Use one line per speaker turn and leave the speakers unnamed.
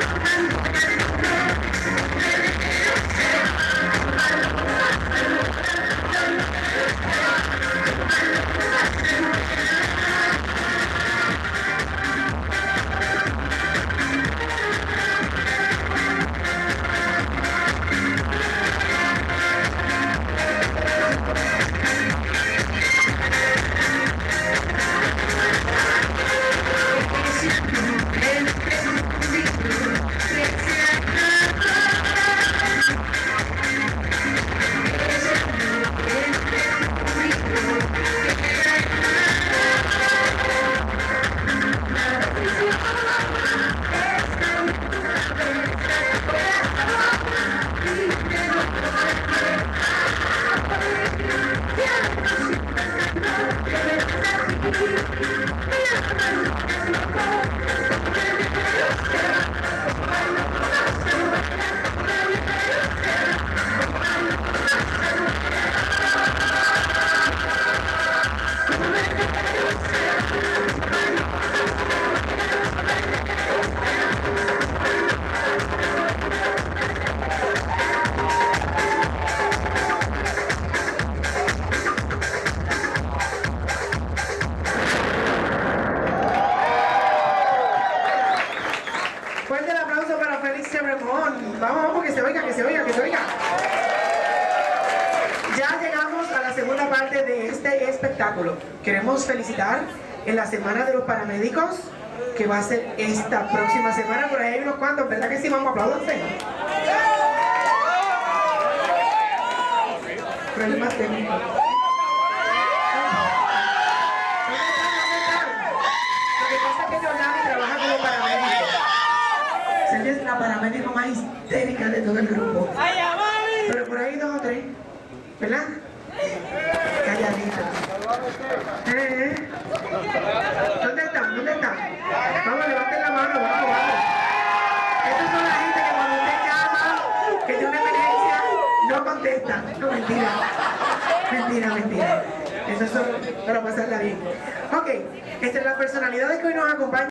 Vamos, porque se oiga, que se oiga, que se oiga. Ya llegamos a la segunda parte de este espectáculo. Queremos felicitar en la Semana de los Paramédicos, que va a ser esta próxima semana. Por ahí hay unos cuantos, ¿verdad que sí? Vamos a aplaudirse. Problemas técnicos. Lo que pasa es que Yolanda trabaja como paramédico. Ella es la paramédico más histérica de todo el grupo. Pero por ahí 2 o 3, ¿verdad? Calladita. ¿Dónde están? ¿Dónde están? Vamos, levanten la mano, vamos. Estos son la gente que cuando usted llama, que tiene una emergencia, no contestan. No, mentira. Eso es solo para pasarla bien. Ok, esta es la personalidad que hoy nos acompaña.